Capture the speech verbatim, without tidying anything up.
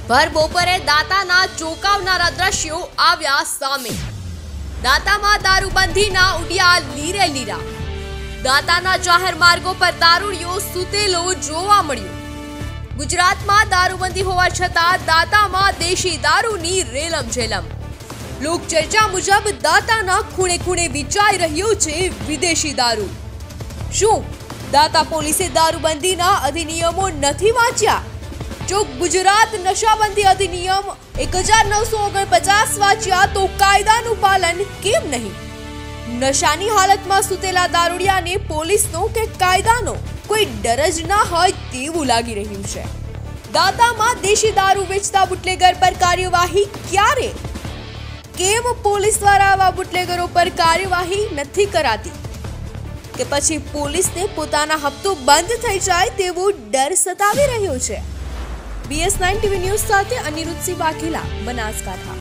ભર બપોરે દાતાના ચોંકાવનારા દ્રશ્યો આવ્યા સામે। દાતામાં દારૂબંધીના ઉડ્યા લીરે લીરા। દાતાના જાહેર માર્ગો પર દારૂડિયો સૂતેલો જોવા મળ્યો। ગુજરાતમાં દારૂબંધી હોવા છતાં દાતામાં દેશી દારૂની રેલમ જેલમ। લોક ચર્ચા મુજબ દાતાના ખૂણે ખૂણે વેચાઈ રહ્યો છે વિદેશી દારૂ। શું દાતા પોલીસે દારૂબંધીના અધિનિયમો નથી વાંચ્યા? જો ગુજરાત નશાબંધી અધિનિયમ એક હજાર નવસો ઓગણપચાસ વાંચ્યા તો કાયદાનું પાલન કેમ નહીં? નશાની હાલતમાં સૂતેલા દારૂડિયાને પોલીસનો કે કાયદાનો કોઈ ડર જ ના હોય તેવું લાગી રહ્યું છે। દાતામાં દેશી દારૂ વેચતા બુટલેગર પર કાર્યવાહી ક્યારે? કેમ પોલીસ દ્વારા આવા બુટલેગરો પર કાર્યવાહી નથી કરાતી? કે પછી પોલીસને પોતાના હપ્તો બંધ થઈ જાય તેવો ડર સતાવી રહ્યો છે? બીએસ નાઇન ટીવી ન્યૂઝ સાથે અનિરુદ્ધસિંહ વાઘેલા, બનાસકાંઠા।